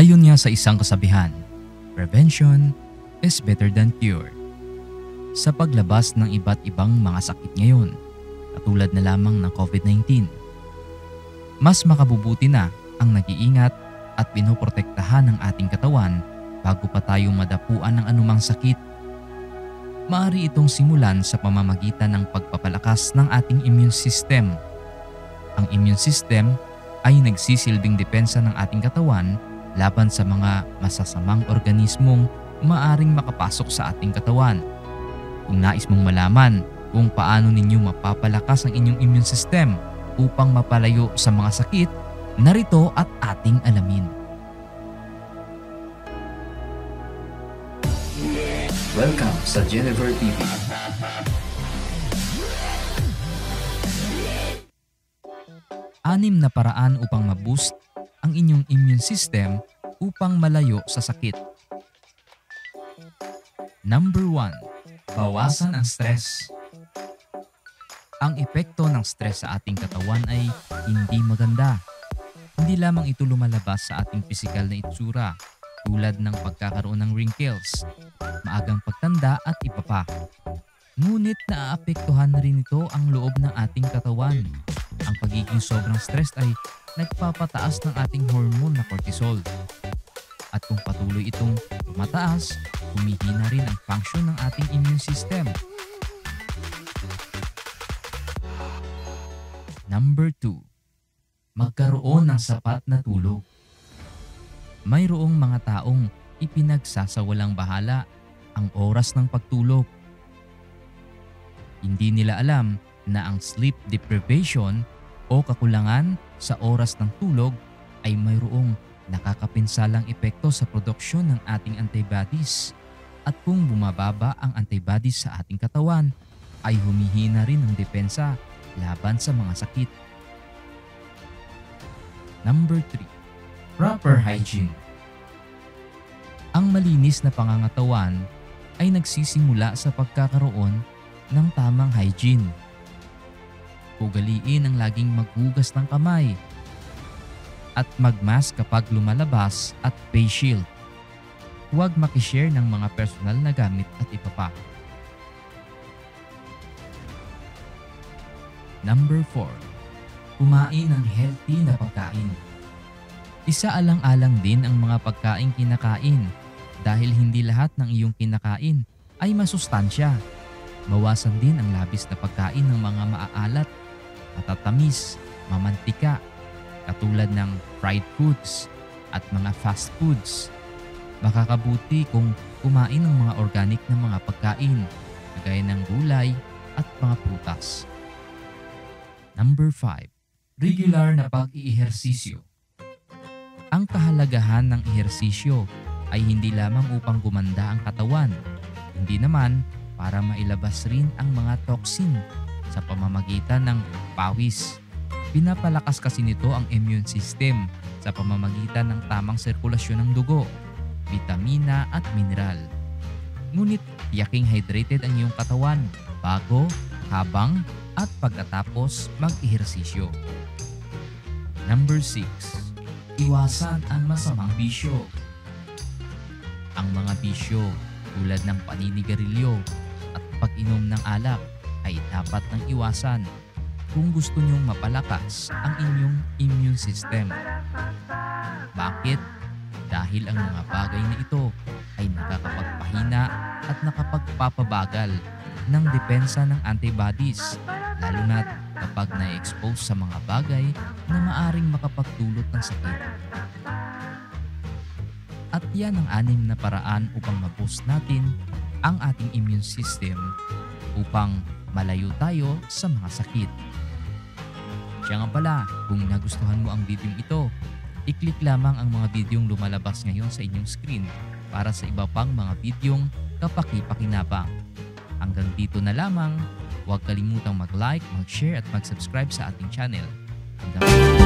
Ayon nga sa isang kasabihan, prevention is better than cure. Sa paglabas ng iba't ibang mga sakit ngayon, katulad na lamang ng COVID-19, mas makabubuti na ang nag-iingat at pinoprotektahan ng ating katawan bago pa tayo madapuan ng anumang sakit. Maaari itong simulan sa pamamagitan ng pagpapalakas ng ating immune system. Ang immune system ay nagsisilbing depensa ng ating katawan laban sa mga masasamang organismong maaaring makapasok sa ating katawan. Kung nais mong malaman kung paano ninyo mapapalakas ang inyong immune system upang mapalayo sa mga sakit, narito at ating alamin. Welcome sa Jennifer TV. Anim na paraan upang ma-boost ang inyong immune system upang malayo sa sakit. Number 1. Bawasan ang stress. Ang epekto ng stress sa ating katawan ay hindi maganda. Hindi lamang ito lumalabas sa ating pisikal na itsura tulad ng pagkakaroon ng wrinkles, maagang pagtanda at iba pa. Ngunit naaapektuhan rin ito ang loob ng ating katawan. Ang pagiging sobrang stressed ay nagpapataas ng ating hormone na cortisol. At kung patuloy itong tumataas, humihina rin ang function ng ating immune system. Number 2. Magkaroon ng sapat na tulog. Mayroong mga taong ipinagsasawalang bahala ang oras ng pagtulog. Hindi nila alam na ang sleep deprivation o kakulangan sa oras ng tulog ay mayroong nakakapinsalang epekto sa produksyon ng ating antibodies. At kung bumababa ang antibodies sa ating katawan, ay humihina rin ang depensa laban sa mga sakit. Number 3. Proper hygiene. Ang malinis na pangangatawan ay nagsisimula sa pagkakaroon ng tamang hygiene. Ugaliin ang laging maghugas ng kamay at magmask kapag lumalabas at face shield. Huwag makishare ng mga personal na gamit at iba pa. Number 4. Kumain ng healthy na pagkain. Isaalang-alang din ang mga pagkain kinakain dahil hindi lahat ng iyong kinakain ay masustansya. Bawasan din ang labis na pagkain ng mga maaalat, matatamis, mamantika, katulad ng fried foods at mga fast foods. Makakabuti kung kumain ng mga organic na mga pagkain, kagaya ng gulay at mga prutas. Number 5. Regular na pag-iihersisyo. Ang kahalagahan ng ehersisyo ay hindi lamang upang gumanda ang katawan, hindi naman para mailabas rin ang mga toxin sa pamamagitan ng pawis. Pinapalakas kasi nito ang immune system sa pamamagitan ng tamang sirkulasyon ng dugo, vitamina at mineral. Ngunit tiyaking hydrated ang iyong katawan bago, habang at pagkatapos mag-ehersisyo. Number 6. Iwasan ang masamang bisyo. Ang mga bisyo tulad ng paninigarilyo at pag-inom ng alak ay dapat nang iwasan kung gusto nyong mapalakas ang inyong immune system. Bakit? Dahil ang mga bagay na ito ay nakakapagpahina at nakapagpapabagal ng depensa ng antibodies, lalo na't kapag na-expose sa mga bagay na maaring makapagdulot ng sakit. At yan ang 6 na paraan upang ma-boost natin ang ating immune system upang malayo tayo sa mga sakit. Siya nga pala, kung nagustuhan mo ang video ito, i-click lamang ang mga videong lumalabas ngayon sa inyong screen para sa iba pang mga videong kapaki-pakinabang. Hanggang dito na lamang, huwag kalimutang mag-like, mag-share at mag-subscribe sa ating channel. Hanggang